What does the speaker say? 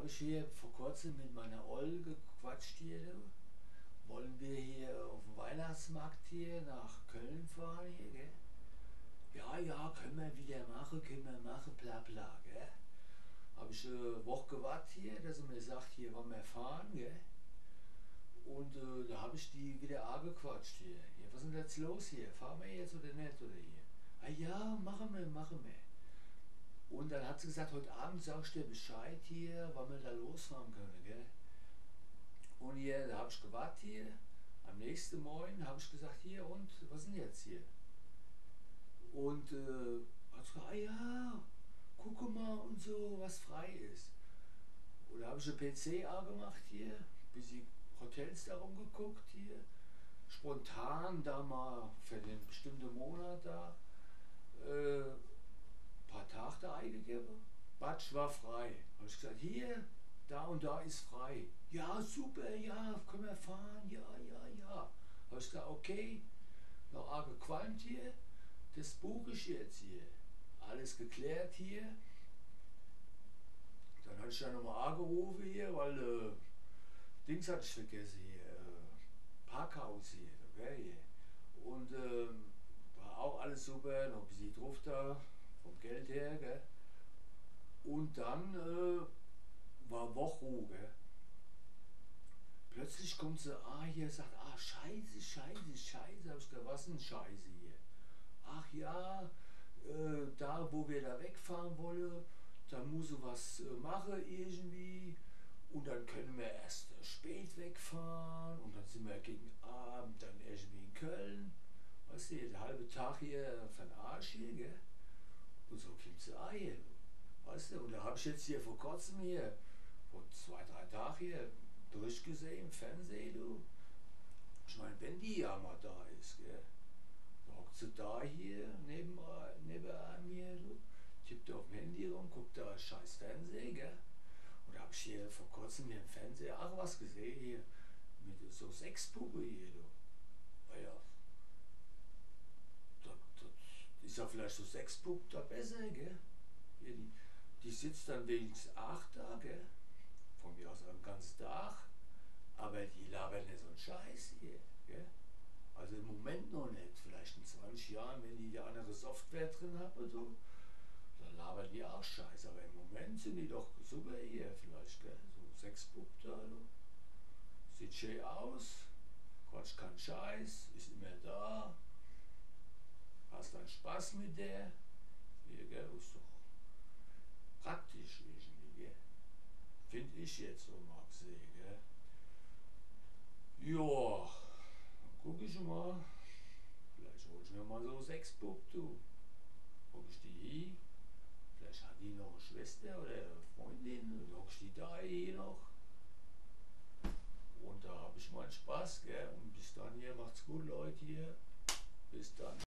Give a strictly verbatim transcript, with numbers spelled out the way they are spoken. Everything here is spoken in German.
ich hier vor kurzem mit meiner Oll gequatscht hier, du. Wollen wir hier auf dem Weihnachtsmarkt hier nach Köln fahren hier, gell? Ja, ja, können wir wieder machen, können wir machen, bla bla, gell? Habe ich eine Woche gewartet hier, dass er mir sagt, hier wollen wir fahren, gell? Und äh, da habe ich die wieder angequatscht hier. hier. Was ist denn jetzt los hier? Fahren wir jetzt oder nicht oder hier? Ah ja, machen wir, machen wir. Und dann hat sie gesagt, heute Abend sagst du dir Bescheid hier, wann wir da losfahren können, gell? Und hier, da habe ich gewartet hier. Am nächsten Morgen habe ich gesagt, hier und, was ist denn jetzt hier? Und äh, hat sie gesagt, ah ja, gucke mal und so, was frei ist. Und da habe ich eine P C angemacht hier, bis die Hotels darum geguckt hier. Spontan da mal für den bestimmten Monat da. Äh, paar Tage da eingegeben. Batsch war frei. Habe ich gesagt, hier, da und da ist frei. Ja, super, ja, können wir fahren, ja, ja, ja. Habe ich gesagt, okay, noch arg gequalmt hier, das buche ich jetzt hier. Alles geklärt hier. Dann hatte ich ja nochmal angerufen hier, weil äh, Dings hatte ich vergessen hier, äh, Parkhaus hier, okay, hier. Und ähm, war auch alles super, noch ein bisschen drauf da, vom Geld her, gell. Und dann äh, war Woche, gell. Plötzlich kommt sie, ah, hier, sagt, ah, scheiße, scheiße, scheiße. Hab ich gedacht, was denn Scheiße hier? Ach ja, äh, da wo wir da wegfahren wollen, da muss sie was äh, machen irgendwie. Und dann können wir erst äh, spät wegfahren und dann sind wir gegen Abend dann irgendwie in Köln. Weißt du, der halbe Tag hier für den Arsch hier, gell? Und so kommt sie auch hier. Weißt du, und da habe ich jetzt hier vor kurzem hier, vor zwei, drei Tagen hier, durchgesehen im Fernsehen, du. Ich meine, wenn die ja mal da ist, gell, da hockt sie da hier neben, neben mir, du, tippt auf dem Handy rum, guckt da scheiß Fernsehen, gell. Und da hab ich hier vor kurzem hier im Fernsehen auch was gesehen, hier, mit so Sexpuppe hier, du. Naja, da, da ist ja vielleicht so Sexpuppe da besser, gell. Hier, die, die sitzt dann wenigstens acht da, gell. Von mir aus am ganzen Tag, aber die labern nicht so einen Scheiß hier. Gell? Also im Moment noch nicht, vielleicht in zwanzig Jahren, wenn die die andere Software drin haben und so, dann labern die auch Scheiß, aber im Moment sind die doch super hier vielleicht, gell? So sechs Bub da, du. Sieht schön aus, quatsch kein Scheiß, ist immer da, hast dann Spaß mit der, hier, gell? Ist doch praktisch irgendwie, gell? Finde ich jetzt so mal gesehen, gell? Ja, dann gucke ich mal. Vielleicht hol ich mir mal so sechs Bub, du. Guck ich die hin. Vielleicht hat die noch eine Schwester oder eine Freundin. Dann hock ich die da hier noch. Und da habe ich meinen Spaß, gell? Und bis dann hier, macht's gut, Leute hier. Bis dann.